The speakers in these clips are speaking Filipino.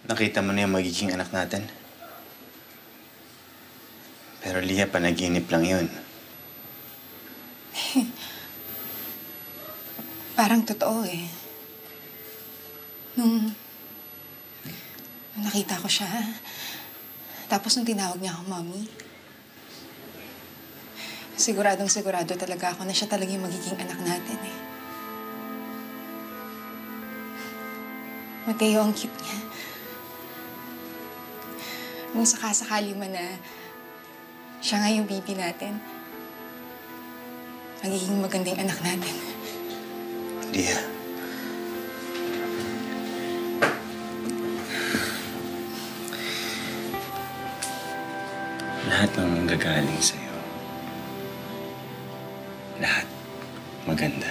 Nakita mo na yung magiging anak natin. Pero Lia, panaginip lang yun. Parang totoo eh. Nung nakita ko siya, tapos nung tinawag niya ako, Mommy, siguradong-sigurado talaga ako na siya talaga yung magiging anak natin eh. Mateo, ang cute niya. Kung sakasakali man na siya nga yung baby natin, magiging magandang anak natin. Lia. Lahat ng gagaling sa'yo. Lahat maganda.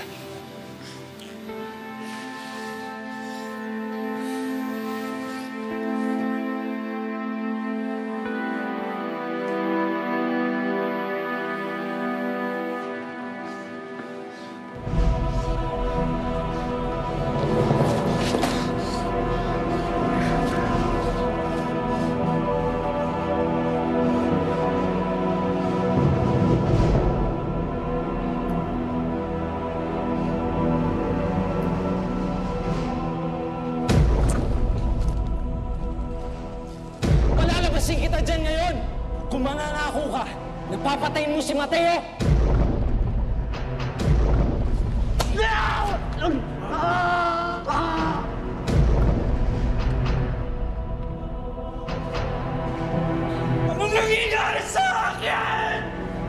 Palalabasin kita dyan ngayon! Kung mangangako ka, napapatayin mo si Mateo! Anong nangyayari sa akin?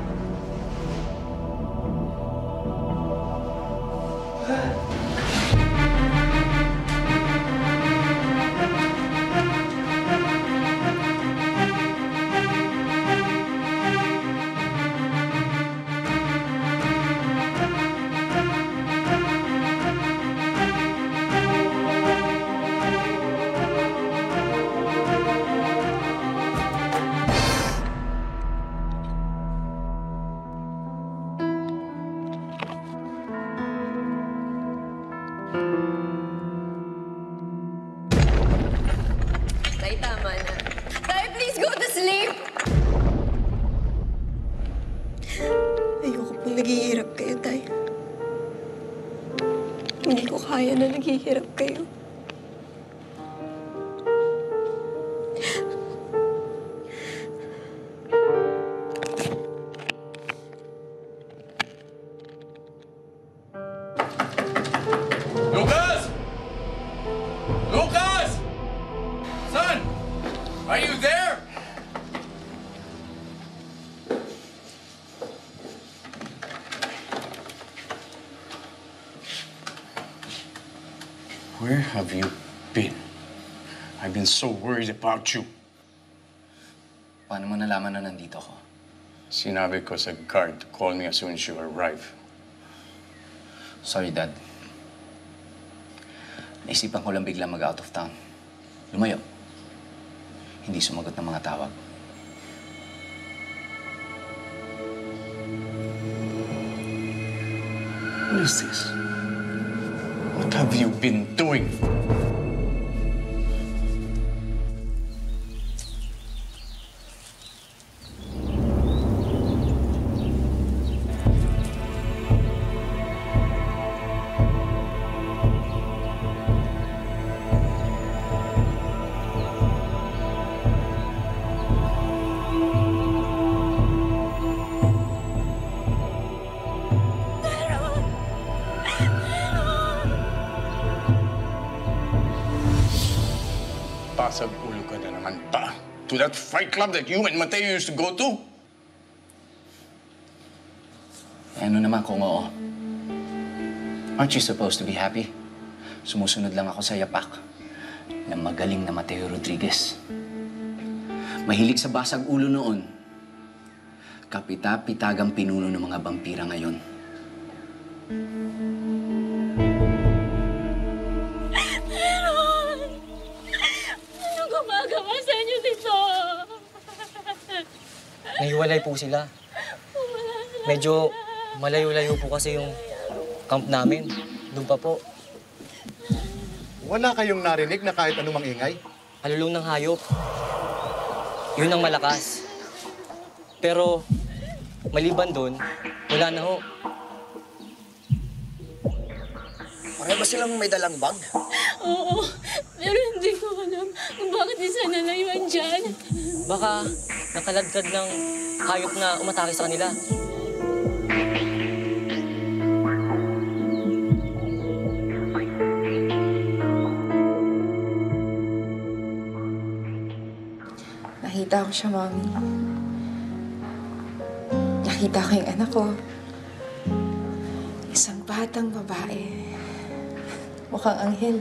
Tay, tama na. Tay, please go to sleep! Ayoko pong naghihirap kayo, Tay. Hindi ko kaya na naghihirap kayo. Lucas! Lucas! Son! Are you there? Where have you been? I've been so worried about you. Paano mo nalaman na nandito ako? Sinabi ko sa guard to call me as soon as you arrive. Sorry, Dad. Naisipan ko lang bigla mag-out of town. Lumayo. Hindi sumagot ng mga tawag. What is this? What have you been doing? Pasag ulo ka na naman pa. To that fight club that you and Mateo used to go to? Ano naman kung oo? Aren't you supposed to be happy? Sumusunod lang ako sa yapak ng magaling na Mateo Rodriguez. Mahilig sa basag ulo noon. Kapita-pitagang pinuno ng mga vampira ngayon. Nahiwalay po sila. Medyo malayo-layo po kasi yung camp namin. Doon pa po. Wala kayong narinig na kahit anumang ingay? kalulong ng hayop. Yun ang malakas. Pero, maliban doon, wala na ho. Pareho ba silang may dalang bag? Oo, pero hindi ko alam kung bakit isa na naiwan dyan. Baka nakaladkad ng hayop na umatake sa kanila. Nakita ko siya, Mommy. Nakita ko yung anak ko. Isang batang babae. Mukhang anghel.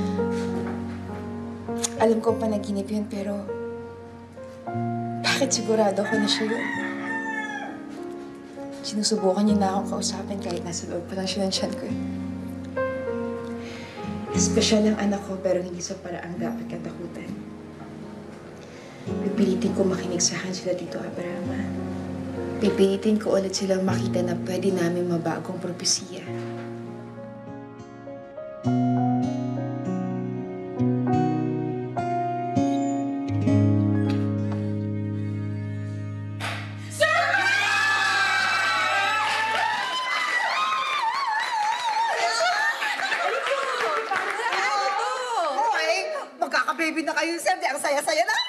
Alam kong panaginip yun, pero bakit sigurado ko na siya yun? Sinusubukan niya na akong kausapin kahit nasa loob pa lang siya ng tiyan ko. Espesyal ang anak ko, pero hindi sa paraang dapat katakutan. Pipilitin ko makinig sa akin sila Tito Abraham. Pipilitin ko ulit silang makita na pwede namin mabagong propesiya. Magkaka-baby na kayo, sir. Ang saya-saya namin!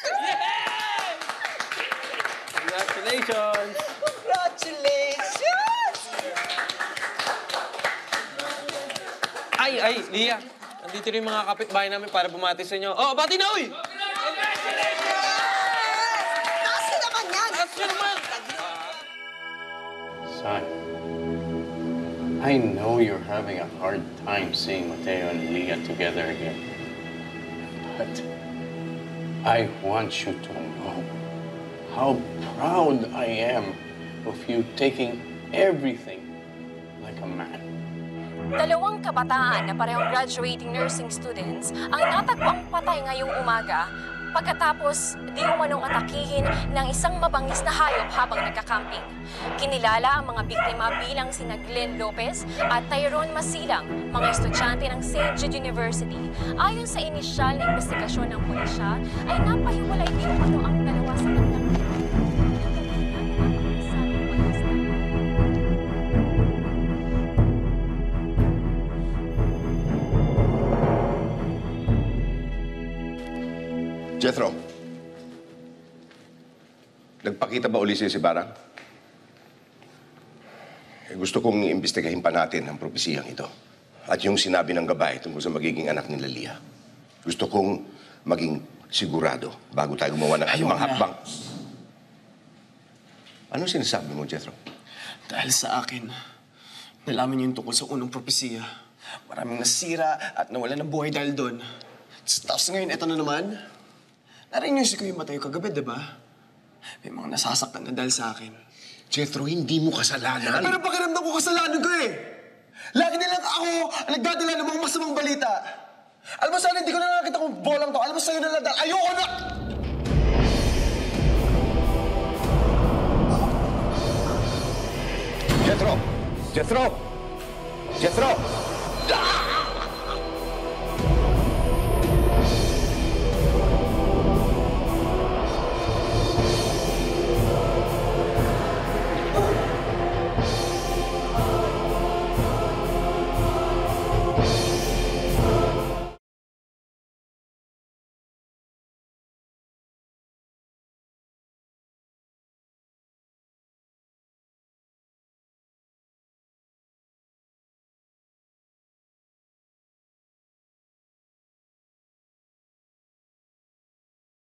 Congratulations! Congratulations! Ay, Lia. Nandito rin yung mga kapitbahay namin para bumati sa inyo. Oh, bati na, uy! Kasi naman yan! Kasi naman! Son, I know you're having a hard time seeing Mateo and Leah together again. But I want you to know how proud I am of you taking everything like a man. Dalawang kabataan na parehong graduating nursing students ang natagpuang patay ngayong umaga pagkatapos di umanong atakihin ng isang mabangis na hayop habang nagkakamping. Kinilala ang mga biktima bilang sina Glenn Lopez at Tyrone Masilang, mga estudyante ng St. Jude University. Ayon sa inisyal na investigasyon ng pulisya, ay napahiwalay di umano ang dalawa sa kanilang Jethro, nagpakita ba uli si Barang? Gusto kong iimbestigahin pa natin ang propesiyang ito. At yung sinabi ng gabay tungkol sa magiging anak ni Leah. Gusto kong maging sigurado bago tayo gumawa ng anumang hakbang. Anong sinasabi mo, Jethro? Dahil sa akin, nalaman niyo yung tungkol sa unang propesiya. Maraming nasira at nawalan ng buhay dahil doon. Tapos ngayon, eto na naman. Narinig ko yung Mateo kagabi, diba? May mga nasasaktan na dahil sa akin. Jethro, hindi mo kasalanan. Pero pakiramdam ko kasalanan ko eh. Lagi nilang ako ang nagdadala ng mga masamang balita. Alam mo, sana hindi ko na nakakita kung bolang to. Alam mo, sa'yo na lang dahil ayoko na! Jethro! Jethro! Jethro! Ah!